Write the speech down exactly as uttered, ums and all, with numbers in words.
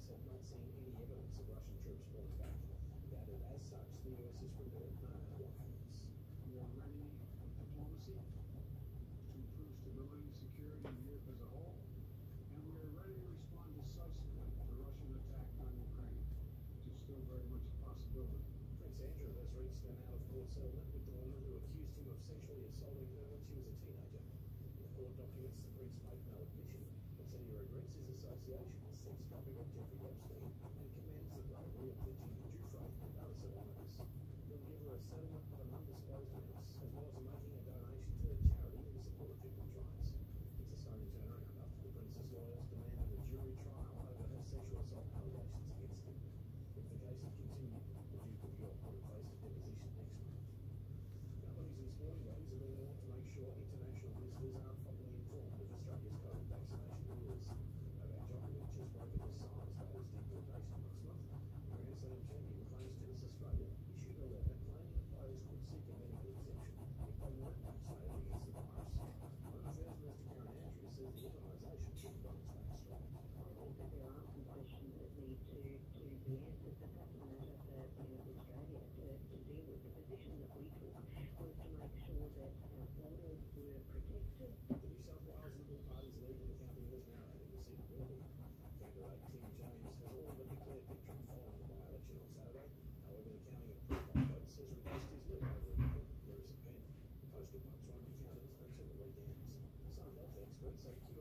S have not seen any evidence of Russian troops falling back. That as such, the U S is prepared no matter what happens. We are ready with diplomacy to improve stability and security in Europe as a whole, and we are ready to respond decisively to the Russian attack on Ukraine, which is still very much a possibility. Prince Andrew has reached an out-of-court settlement with the woman who accused him of sexually assaulting her when she was a teenager. In the court documents, the prince made no admission, but said he regrets his association with sex trafficker Jeffrey Epstein and commends the bravery of Virginia Giuffre and other survivors. He'll give her a settlement of an undisclosed amount, as well as making a donation to a charity in support of victims' rights. It's a stunning turnaround after the prince's lawyers demanded a jury trial over her sexual assault allegations against him. If the case had continued, the Duke of York would have faced a deposition next month. Companies and sporting bodies are doing more to make sure international visitors are properly informed of Australia's COVID vaccination rules. Novak Djokovic has broken the silence about his deportation last month. The Grand Slam champion claims Tennis Australia issued a letter claiming that players could seek a medical exemption if they weren't vaccinated against the virus. Home Affairs Minister Karen Andrews says the organisation should have got its back straight. I think that there are some questions that need to, to be answered, but that's a matter for Tennis Australia to, to deal with. The position that we took was to make sure that our borders were protected. The New South Wales Liberal Party's leader in the county has narrowed in the seat building. Candidate Tim James has all but declared victory following the by-election on Saturday. However, the counting of profile votes has reduced his lead over a where is it been? Postal votes won't be counted until the weekends. Some health experts say Q